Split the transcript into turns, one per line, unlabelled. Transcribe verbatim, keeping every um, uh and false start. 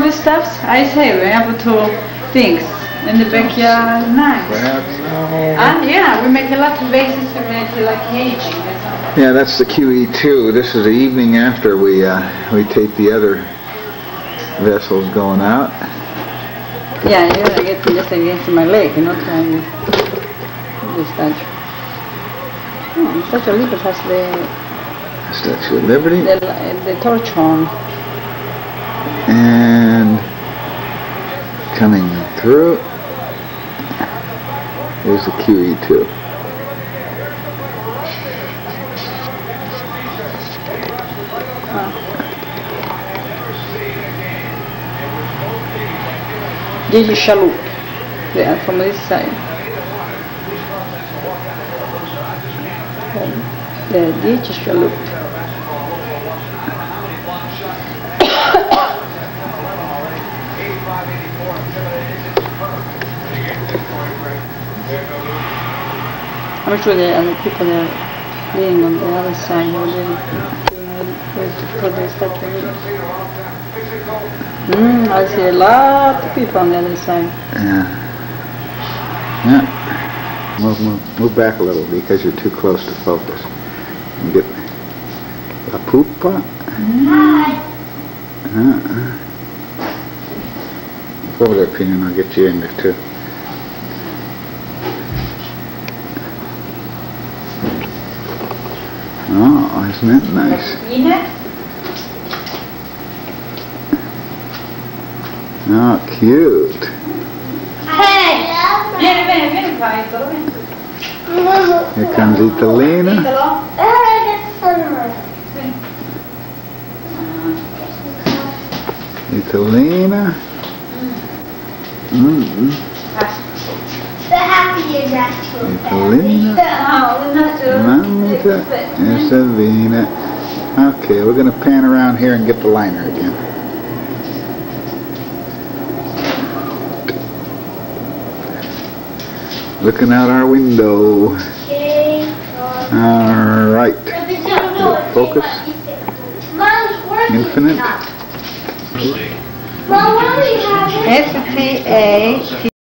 the stuffs? I say we have two things in the backyard. Nice. Ah, yeah, we make a lot of vases to make it like aging.
Yeah, that's the Q E two. This is the evening after we uh, we tape the other vessels going out.
Yeah, you gotta get this against my leg, you know, trying this statue. Oh, the Statue of Liberty has the
Statue of Liberty.
The, the torch horn.
And coming through, here's the Q E two.
This is chaloupe, yeah, from this side. The this is chaloupe. I'm sure there are people that are laying on the other side already. To put the statue. Mm, I see a lot of people on the other side.
Yeah. Yeah. Move, move, move back a little because you're too close to focus. You get La Pupa.
Hi.
Uh-uh. Go over there, Pina, and I'll get you in there too. Oh, isn't that nice? Oh, cute.
Hey!
Vieni, vieni, vieni qua, Italo, vieni.
Here comes Italina.
Italo?
Italina. Mm-hmm.
The happiest actually.
Italina. Mamita and Savina. Okay, we're going to pan around here and get the liner again. Looking out our window. All right. Focus. Infinite.
Mom, what do we have?
S T A